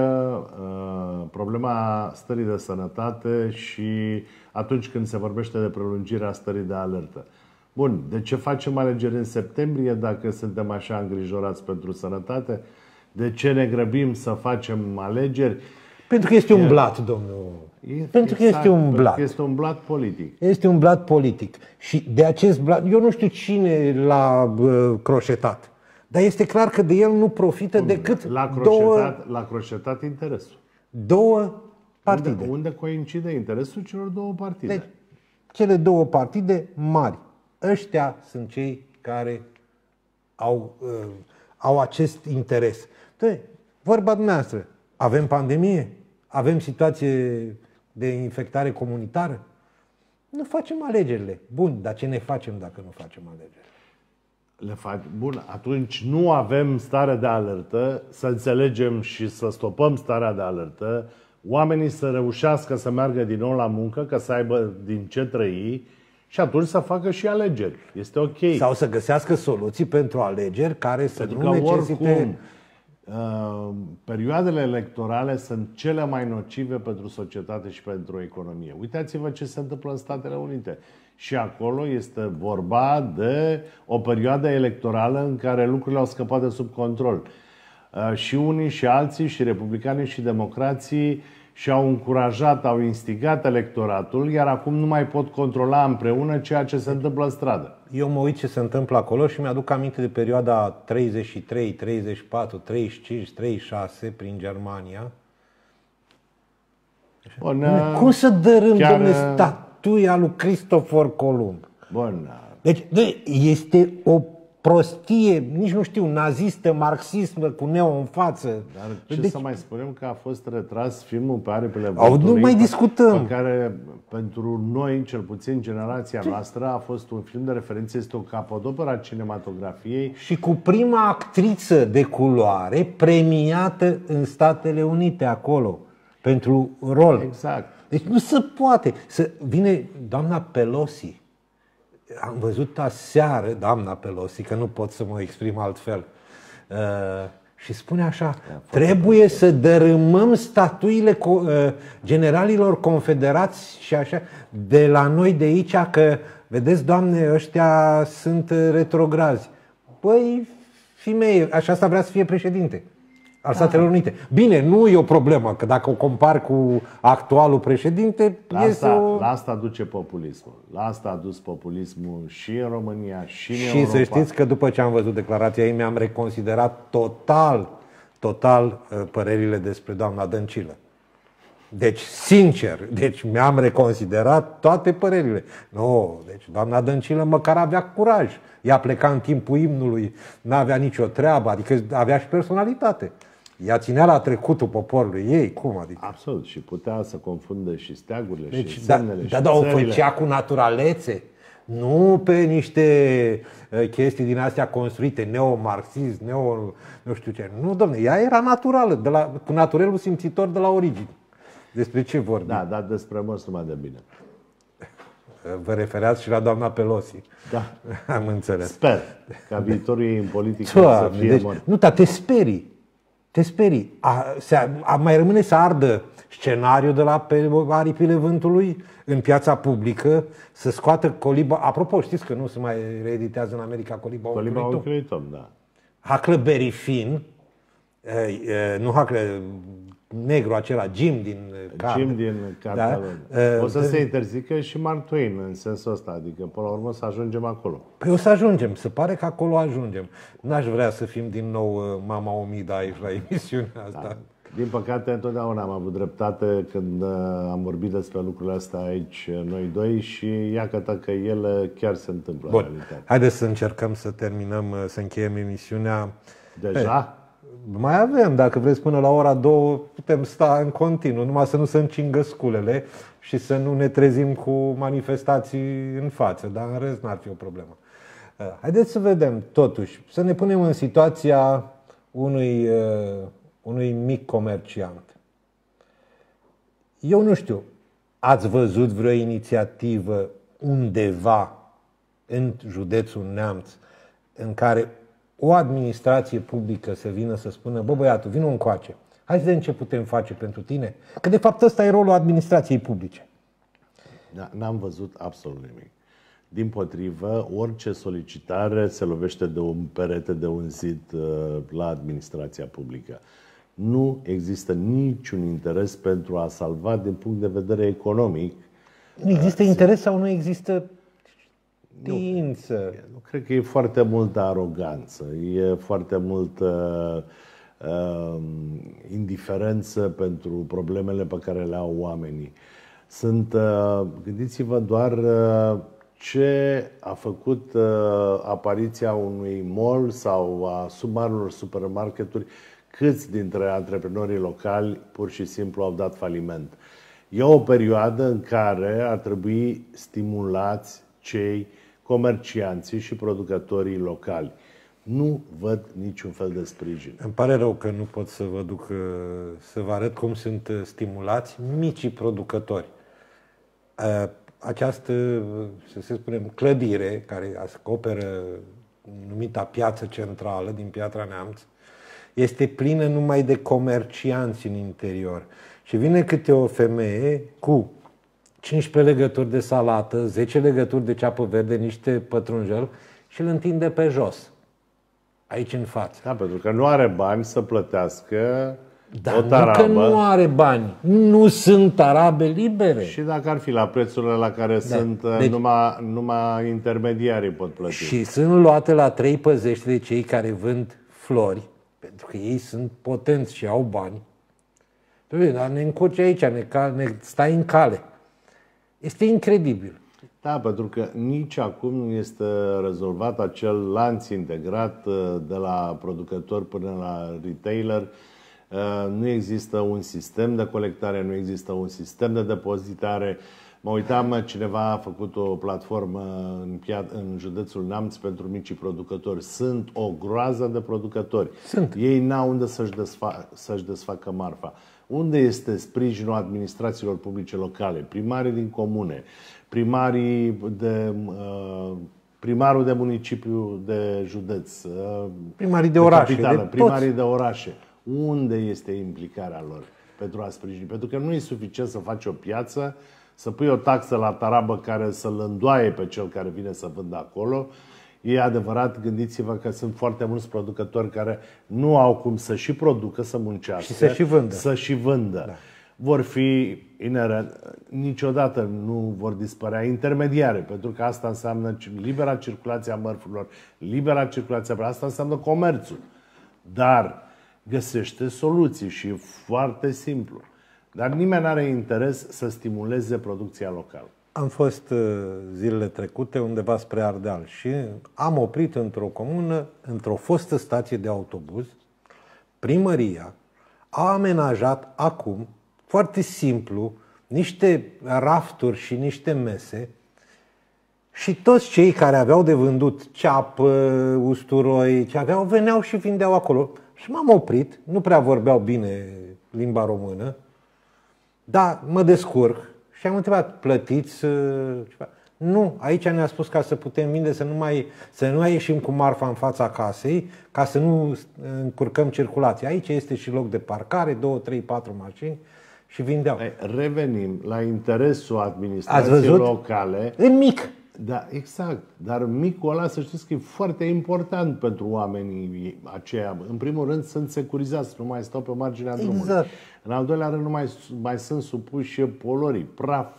problema stării de sănătate și atunci când se vorbește de prelungirea stării de alertă. Bun, de ce facem alegeri în septembrie dacă suntem așa îngrijorați pentru sănătate? De ce ne grăbim să facem alegeri? Pentru că este un blat, domnul. E, pentru că exact, este un blat. Că este un blat politic. Este un blat politic. Și de acest blat, eu nu știu cine l-a uh, croșetat, dar este clar că de el nu profită decât l-a croșetat, două... L-a croșetat interesul. Două partide. Unde, unde coincide interesul celor două partide? Deci, cele două partide mari. Ăștia sunt cei care au, uh, au acest interes. Deci, vorba dumneavoastră, avem pandemie? Avem situație de infectare comunitară? Nu facem alegerile. Bun, dar ce ne facem dacă nu facem alegerile? Le fac. Bun, atunci nu avem stare de alertă, să înțelegem și să stopăm starea de alertă, oamenii să reușească să meargă din nou la muncă, ca să aibă din ce trăi și atunci să facă și alegeri. Este ok. Sau să găsească soluții pentru alegeri care să pentru nu că necesite... Oricum, uh, perioadele electorale sunt cele mai nocive pentru societate și pentru economie. Uitați-vă ce se întâmplă în Statele Unite. Și acolo este vorba de o perioadă electorală în care lucrurile au scăpat de sub control. Uh, și unii și alții, și republicanii și democrații, și-au încurajat, au instigat electoratul, iar acum nu mai pot controla împreună ceea ce se întâmplă în stradă. Eu mă uit ce se întâmplă acolo și mi-aduc aminte de perioada treizeci și trei, treizeci și patru, treizeci și cinci, treizeci și șase prin Germania. Bun, cum să dărâm, chiar... dom'le, statuia lui Cristofor Columb? Bun. Deci este o prostie, nici nu știu, nazistă, marxismă, cu neo în față. Dar ce deci... să mai spunem că a fost retras filmul pe aripile vântului. Nu mai discutăm. Pe care, pentru noi, cel puțin generația noastră, a fost un film de referință, este o capodoperă a cinematografiei. Și cu prima actriță de culoare premiată în Statele Unite, acolo, pentru rol. Exact. Deci nu se poate. Să vine doamna Pelosi. Am văzut aseară, doamna Pelosi, că nu pot să mă exprim altfel, uh, și spune așa: trebuie să dărâmăm statuile co- uh, generalilor confederați și așa, de la noi de aici, că, vedeți, doamne, ăștia sunt retrograzi. Păi, femeie, așa asta vrea să fie președinte al Statelor Unite. Bine, nu e o problemă, că dacă o compar cu actualul președinte, la este asta, o... la asta duce populismul. La asta a dus populismul și în România, și în și Europa. Să știți că după ce am văzut declarația ei, mi-am reconsiderat total, total părerile despre doamna Dăncilă. Deci, sincer, deci mi-am reconsiderat toate părerile. Nu, deci doamna Dăncilă măcar avea curaj. Ea pleca în timpul imnului, n-avea nicio treabă, adică avea și personalitate. Ea ținea la trecutul poporului ei, cum adică? Absolut, și putea să confunde și steagurile deci, și da, semnele da, și da, o țările. făcea cu naturalețe, nu pe niște uh, chestii din astea construite, neomarxism, neo, nu știu ce. Nu, domne, ea era naturală, de la, cu naturelul simțitor de la origine. Despre ce vorbim? Da, dar despre măs numai de bine. Vă refereați și la doamna Pelosi. Da. Am înțeles. Sper ca viitorul ei în politică Doamne, să fie deci, mort. nu, dar te sperii. Te sperii. A, se, a, mai rămâne să ardă scenariul de la pe aripile vântului în piața publică, să scoată coliba. Apropo, știți că nu se mai reeditează în America coliba Coliba unui unui Tom, da. Huckleberry Finn, e, e, nu Huckleberry, negru acela, Jim din carte. Jim din cartea Da? O să se interzică și Mark Twain în sensul ăsta, adică până la urmă să ajungem acolo. Păi o să ajungem, se pare că acolo ajungem. N-aș vrea să fim din nou uh, Mama Omida aici la emisiunea asta. Da. Din păcate, întotdeauna am avut dreptate când uh, am vorbit despre lucrurile astea aici uh, noi doi și iată că ele chiar se întâmplă Bun, în realitate. haideți să încercăm să terminăm, uh, să încheiem emisiunea. Deja? Mai avem, dacă vreți, până la ora două, putem sta în continuu, numai să nu se încingă sculele și să nu ne trezim cu manifestații în față, dar în rest n-ar fi o problemă. Haideți să vedem, totuși, să ne punem în situația unui, unui mic comerciant. Eu nu știu, ați văzut vreo inițiativă undeva în județul Neamț în care o administrație publică să vină să spună: bă, băiatul, vină încoace, hai să vedem ce putem face pentru tine? Că de fapt ăsta e rolul administrației publice. Da, n-am văzut absolut nimic. Dimpotrivă, orice solicitare se lovește de un perete, de un zid uh, la administrația publică. Nu există niciun interes pentru a salva din punct de vedere economic. Nu există interes sau nu există știință? Nu, nu cred că e foarte multă aroganță, e foarte multă uh, indiferență pentru problemele pe care le au oamenii. Sunt, uh, gândiți-vă doar uh, ce a făcut uh, apariția unui mall sau a submarilor supermarketuri, câți dintre antreprenorii locali pur și simplu au dat faliment. E o perioadă în care ar trebui stimulați cei comercianții și producătorii locali. Nu văd niciun fel de sprijin. Îmi pare rău că nu pot să vă duc să vă arăt cum sunt stimulați micii producători. Această, să se spunem, clădire care acoperă numita piață centrală din Piatra Neamț este plină numai de comercianți în interior. Și vine câte o femeie cu cincisprezece legături de salată, zece legături de ceapă verde, niște pătrunjel și îl întinde pe jos, aici în față. Da, pentru că nu are bani să plătească Dar o tarabă. nu că nu are bani, nu sunt tarabe libere. Și dacă ar fi la prețurile la care da. sunt, deci, numai, numai intermediarii pot plăti. Și sunt luate la trei păzești de cei care vând flori, pentru că ei sunt potenți și au bani. Dar ne încoci aici, ne, ne stai în cale. Este incredibil. Da, pentru că nici acum nu este rezolvat acel lanț integrat de la producător până la retailer. Nu există un sistem de colectare, nu există un sistem de depozitare. Mă uitam, cineva a făcut o platformă în, în județul Neamț pentru micii producători. Sunt o groază de producători. Sunt. Ei n-au unde să-și, desfa- să-și desfacă marfa. Unde este sprijinul administrațiilor publice locale? Primarii din comune, primarii de, uh, primarul de municipiu de județ, uh, primarii de orașe, de capitală, de primarii toți. de orașe. Unde este implicarea lor pentru a sprijini? Pentru că nu e suficient să faci o piață, să pui o taxă la tarabă care să-l îndoaie pe cel care vine să vândă acolo. E adevărat, gândiți-vă că sunt foarte mulți producători care nu au cum să și producă, să muncească, și să și vândă. Să și vândă. Da. Vor fi inerent, niciodată nu vor dispărea intermediare, pentru că asta înseamnă libera circulație a mărfurilor, libera circulație a asta înseamnă comerțul. Dar găsește soluții și e foarte simplu. Dar nimeni nu are interes să stimuleze producția locală. Am fost zilele trecute undeva spre Ardeal și am oprit într-o comună, într-o fostă stație de autobuz. Primăria a amenajat acum, foarte simplu, niște rafturi și niște mese și toți cei care aveau de vândut ceapă, usturoi, ce aveau, veneau și vindeau acolo. Și m-am oprit, nu prea vorbeau bine limba română, dar mă descurc și am întrebat, plătiți ceva? Nu, aici ne-a spus ca să putem vinde, să nu mai, să nu mai ieșim cu marfa în fața casei, ca să nu încurcăm circulația. Aici este și loc de parcare, două, trei, patru mașini și vindeau. Revenim la interesul administrației locale. În mic. Da, exact. Dar micul ăla, să știți că e foarte important pentru oamenii aceia. În primul rând sunt securizați, nu mai stau pe marginea drumului. Exact. În al doilea rând nu mai, mai sunt supuși polorii, praf.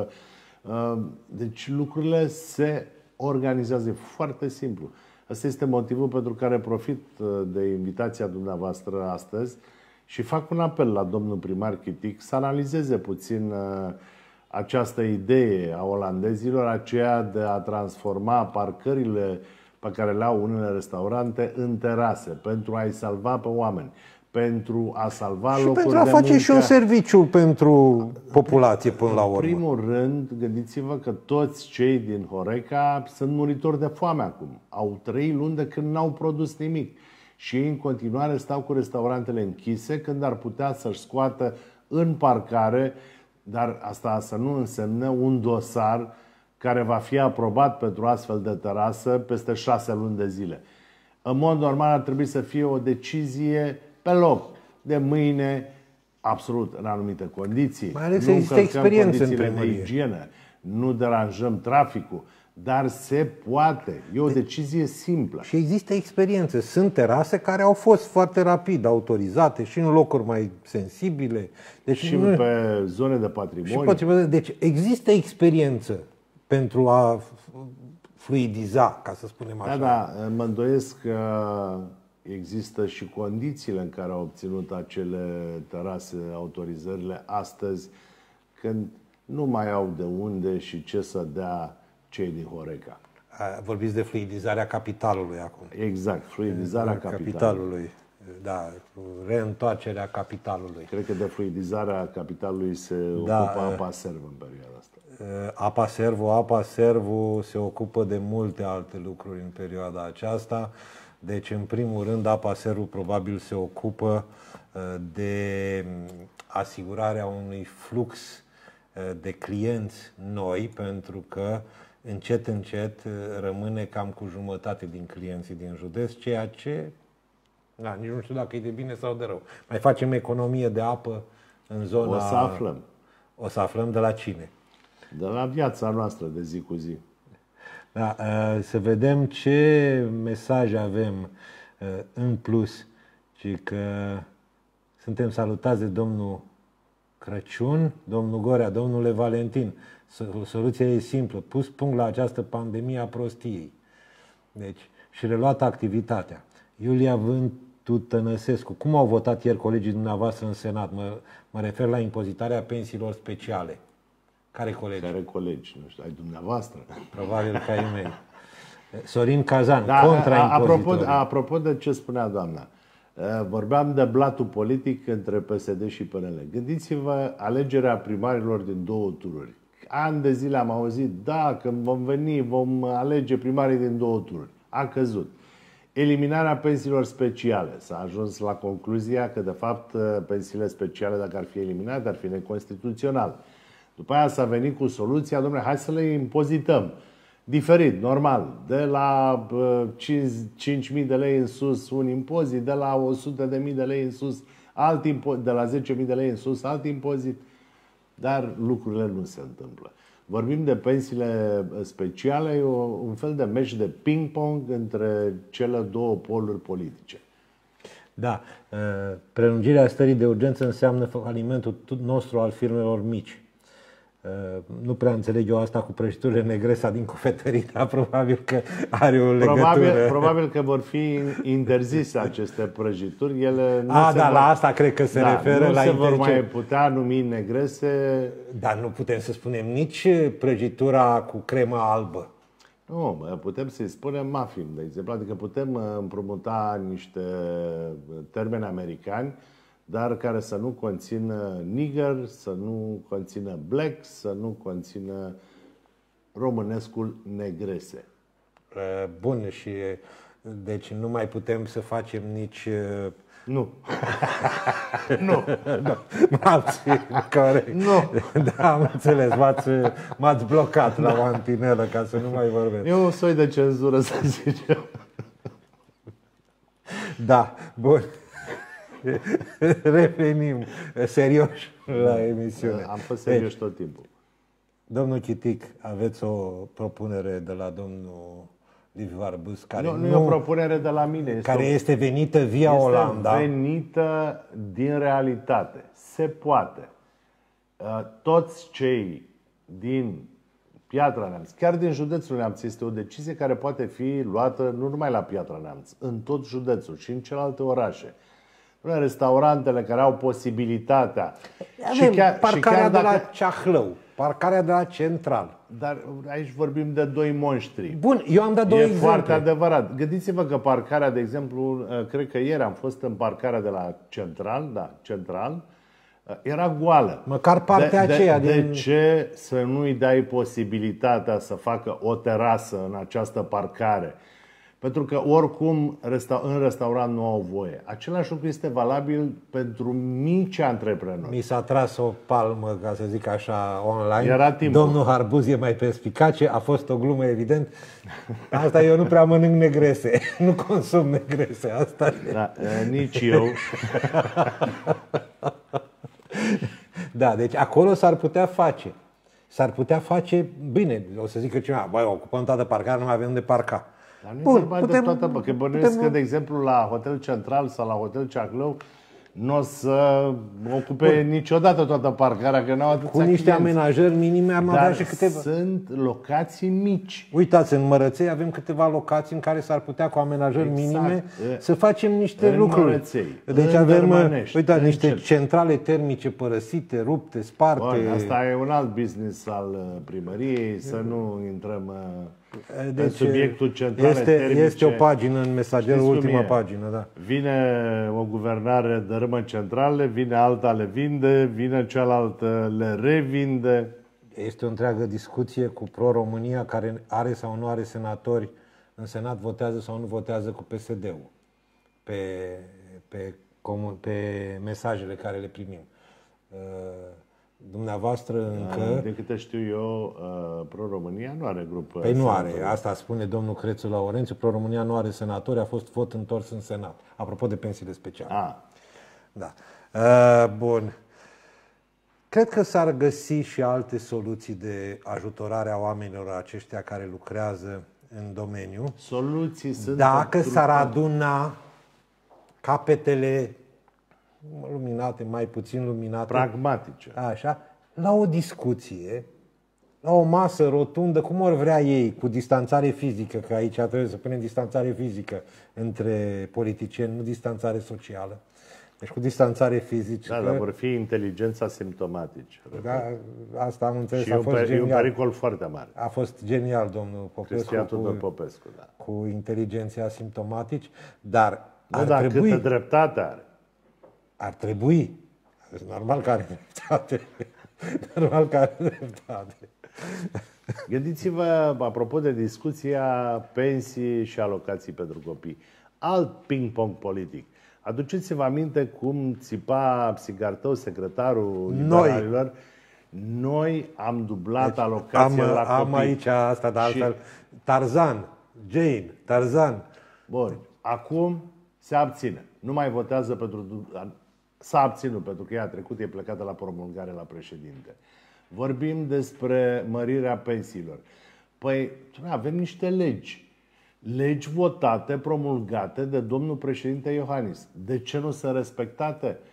Deci lucrurile se organizează. E foarte simplu. Asta este motivul pentru care profit de invitația dumneavoastră astăzi și fac un apel la domnul primar Chitic să analizeze puțin această idee a olandezilor, aceea de a transforma parcările pe care le au unele restaurante în terase, pentru a-i salva pe oameni, pentru a salva și locuri de pentru a face muncă. și un serviciu pentru populație până la urmă. În primul rând, gândiți-vă că toți cei din Horeca sunt muritori de foame acum. Au trei luni de când n-au produs nimic. Și ei în continuare stau cu restaurantele închise când ar putea să-și scoată în parcare. Dar asta să nu însemne un dosar care va fi aprobat pentru astfel de terasă peste șase luni de zile. În mod normal ar trebui să fie o decizie pe loc, de mâine, absolut în anumite condiții. Mai ales nu există experiență în condițiile de primărie. igienă, nu deranjăm traficul, dar se poate. E o decizie simplă. Și există experiențe. Sunt terase care au fost foarte rapid autorizate și în locuri mai sensibile. Deci Și nu... pe zone de patrimoniu. Și deci există experiență pentru a fluidiza, ca să spunem așa. Da, da, mă îndoiesc că există și condițiile în care au obținut acele terase autorizările astăzi, când nu mai au de unde și ce să dea cei din Horeca. Vorbiți de fluidizarea capitalului acum. Exact, fluidizarea capitalului. capitalului. Da, reîntoarcerea capitalului. Cred că de fluidizarea capitalului se da, ocupă Apa Servo în perioada asta. Apa Servo, Apa Servo se ocupă de multe alte lucruri în perioada aceasta. Deci, în primul rând, Apa Servo probabil se ocupă de asigurarea unui flux de clienți noi, pentru că încet, încet rămâne cam cu jumătate din clienții din județ, ceea ce, da, nici nu știu dacă e de bine sau de rău. Mai facem economie de apă în zona... O să aflăm. O să aflăm de la cine? De la viața noastră de zi cu zi. Da, să vedem ce mesaje avem în plus, ci că suntem salutați de domnul Crăciun, domnul Gorea, domnule Valentin. Soluția e simplă, pus punct la această pandemie a prostiei. Deci, și reluată activitatea. Iulia Vântu Tănăsescu, cum au votat ieri colegii dumneavoastră în Senat? Mă, mă refer la impozitarea pensiilor speciale. Care colegi? Care colegi? Nu știu, ai dumneavoastră. Probabil că ai mei. Sorin Cazan, da, contra apropo, apropo de ce spunea doamna, vorbeam de blatul politic între P S D și P N L. Gândiți-vă alegerea primarilor din două tururi. Ani de zile am auzit, da, când vom veni, vom alege primarii din două tururi. A căzut. Eliminarea pensiilor speciale. S-a ajuns la concluzia că, de fapt, pensiile speciale, dacă ar fi eliminate, ar fi neconstituțional. După aia s-a venit cu soluția, domnule, hai să le impozităm. Diferit, normal. De la cinci mii de lei în sus un impozit, de la o sută de mii de lei în sus alt impozit, de la zece mii de lei în sus alt impozit. Dar lucrurile nu se întâmplă. Vorbim de pensiile speciale, e un fel de meci de ping-pong între cele două poluri politice. Da, prelungirea stării de urgență înseamnă falimentul nostru al firmelor mici. Nu prea înțeleg eu asta cu prăjiturile Negresa din cofetării, dar probabil că are o legătură. Probabil, probabil că vor fi interzise aceste prăjituri. Ele nu A, se da, vor, la asta cred că se da, referă nu la se vor interce... mai putea numi negrese. Dar nu putem să spunem nici prăjitura cu cremă albă. Nu, putem să-i spunem muffin, de exemplu. Adică putem împrumuta niște termeni americani, dar care să nu conțină nigger, să nu conțină black, să nu conțină românescul negrese. Bun, și deci nu mai putem să facem nici... Nu. Nu. Nu. M-ați corect. Nu. Da, am înțeles. M-ați, m-ați blocat la o antinelă ca să nu mai vorbesc. E un soi de cenzură, să zicem. Da, bun. Revenim serioși la emisiune. Am fost serios deci, tot timpul. Domnul Chitic, aveți o propunere de la domnul Liviu Arbus, care nu, nu, nu e o propunere de la mine. Este care o, este venită via este Olanda. Este venită din realitate. Se poate. Toți cei din Piatra Neamț, chiar din județul Neamț, este o decizie care poate fi luată nu numai la Piatra Neamț, în tot județul și în celelalte orașe. Restaurantele care au posibilitatea. Avem și chiar, parcarea și chiar dacă... de la Ceahlău, parcarea de la Central. Dar aici vorbim de doi monștri. Bun, eu am dat două e exemple. E foarte adevărat. Gândiți-vă că parcarea, de exemplu, cred că ieri am fost în parcarea de la Central, da, Central, era goală. Măcar partea de, aceea. De, din... de ce să nu-i dai posibilitatea să facă o terasă în această parcare? Pentru că oricum în restaurant nu au voie. Același lucru este valabil pentru mici antreprenori. Mi s-a tras o palmă, ca să zic așa, online. Era timpul. Domnul Harbuz e mai perspicace, a fost o glumă evident. Asta eu nu prea mănânc negrese, nu consum negrese. Asta da, nici eu. Da, deci acolo s-ar putea face. S-ar putea face, bine, o să zică cineva, băi, ocupăm toată parcarea, nu mai avem de parca. Dar nu Bun, putem, de toată, bă, că bănuiesc putem... că, de exemplu, la Hotel Central sau la Hotel Ceahlău nu o să ocupe Bun. niciodată toată parcarea, că n-au atâția Cu niște clienți. amenajări minime am Dar avea și câteva. sunt locații mici. Uitați, în Mărăței avem câteva locații în care s-ar putea cu amenajări exact. minime să facem niște în lucruri. Mărăței, deci în avem Dărmănești, uitați, niște Cerc. centrale termice părăsite, rupte, sparte. Bun, asta e un alt business al primăriei, să nu intrăm deci, în subiectul centrale este, termice. Este o pagină în mesagerul, ultima pagină, da. Vine o guvernare, dărâmă centrale, vine alta, le vinde, vine cealaltă, le revinde. Este o întreagă discuție cu Pro-România, care are sau nu are senatori în Senat, votează sau nu votează cu P S D-ul pe, pe, pe mesajele care le primim. Dumneavoastră încă... De câte știu eu, Pro-România nu are grup. Păi nu are. Asta spune domnul Crețu Laurențiu. Pro-România nu are senatori, a fost vot întors în Senat. Apropo de pensiile speciale. Ah. Da. Uh, bun. Cred că s-ar găsi și alte soluții de ajutorare a oamenilor aceștia care lucrează în domeniu. Soluții sunt... Dacă s-ar aduna capetele luminate, mai puțin luminate. Pragmatice. Așa, la o discuție, la o masă rotundă, cum ori vrea ei, cu distanțare fizică, că aici trebuie să punem distanțare fizică între politicieni, nu distanțare socială. Deci cu distanțare fizică. Da, dar vor fi inteligența simptomatici. Da, asta am înțeles. Și a fost e un genial. pericol foarte mare. A fost genial, domnul Popescu, Cristian Tudor cu, Popescu, da. cu inteligența simptomatici, dar nu, ar dar trebui... câtă dreptate are. Ar trebui. Normal că are dreptate. Normal că are dreptate. Gândiți-vă, apropo de discuția pensii și alocații pentru copii. Alt ping-pong politic. Aduceți-vă aminte cum țipa Psigartău, secretarul liberalilor. Noi am dublat deci, alocația am, la copii. Am aici asta, dar și... altfel. Tarzan, Jane, Tarzan. Bun, acum se abține. Nu mai votează pentru... S-a abținut pentru că ea a trecut, e plecată la promulgare la președinte. Vorbim despre mărirea pensiilor. Păi, avem niște legi. Legi votate, promulgate de domnul președinte Iohannis. De ce nu sunt respectate?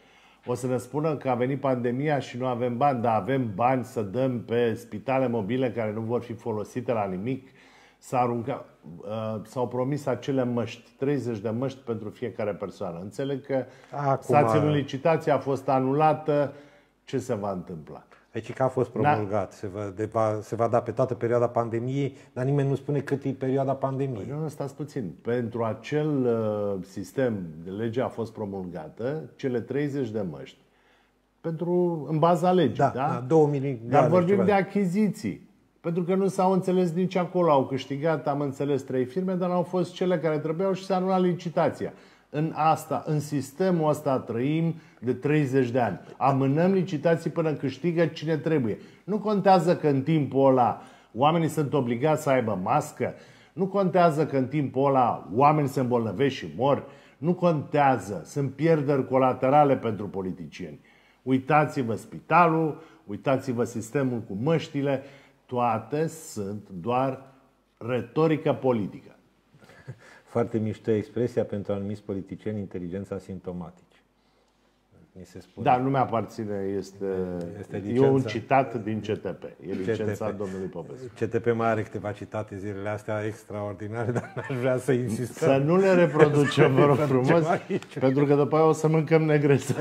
O să ne spună că a venit pandemia și nu avem bani, dar avem bani să dăm pe spitale mobile care nu vor fi folosite la nimic. S-a aruncat, uh, s-au promis acele măști, treizeci de măști pentru fiecare persoană. Înțeleg că Acum... s-a ținut licitația, a fost anulată. Ce se va întâmpla? Deci că a fost promulgat, se va, de, va, se va da pe toată perioada pandemiei, dar nimeni nu spune cât e perioada pandemiei. Păi nu, stați puțin. Pentru acel uh, sistem de lege a fost promulgată cele treizeci de măști pentru, în baza legii, da? da? da două milioane. Dar vorbim ceva de achiziții. Pentru că nu s-au înțeles nici acolo. Au câștigat, am înțeles, trei firme, dar n-au fost cele care trebuiau și s-a anulat licitația. În asta, în sistemul ăsta trăim de treizeci de ani. Amânăm licitații până câștigă cine trebuie. Nu contează că în timpul ăla oamenii sunt obligați să aibă mască. Nu contează că în timpul ăla oamenii se îmbolnăvesc și mor. Nu contează. Sunt pierderi colaterale pentru politicieni. Uitați-vă spitalul, uitați-vă sistemul cu măștile. Toate sunt doar retorică politică. Foarte mișto expresia pentru anumiți politicieni, inteligența simptomatici. Mi se spune. Da, nu mi-aparține, este, este licența, e un citat din C T P. E licența C T P. Domnului Popescu. C T P mai are câteva citate zilele astea extraordinare, dar n-aș vrea să insistăm. Să nu le reproducem, vă rog frumos, pentru că după aia o să mâncăm negrese.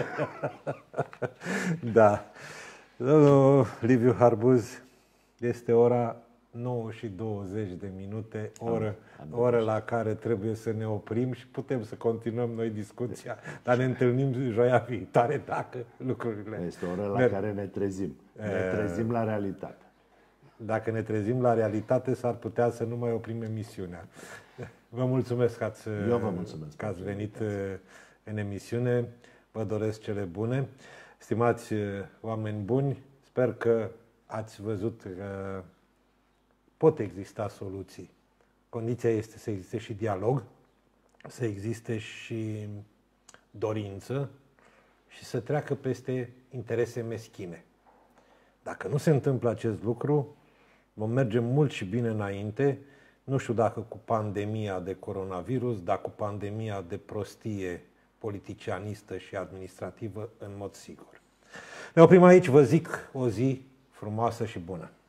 Da. Domnul Liviu Harbuz, este ora nouă și douăzeci de minute, oră, oră la care trebuie să ne oprim și putem să continuăm noi discuția, dar ne întâlnim joia viitoare dacă lucrurile... Este o oră la care ne trezim. Ne trezim la realitate. Dacă ne trezim la realitate, s-ar putea să nu mai oprim emisiunea. Vă mulțumesc că ați, Eu vă mulțumesc că ați venit în emisiune. Vă doresc cele bune. Stimați oameni buni, sper că ați văzut că pot exista soluții. Condiția este să existe și dialog, să existe și dorință și să treacă peste interese meschine. Dacă nu se întâmplă acest lucru, vom merge mult și bine înainte, nu știu dacă cu pandemia de coronavirus, dar cu pandemia de prostie politicianistă și administrativă, în mod sigur. Ne oprim aici, vă zic o zi frumoasă și bună.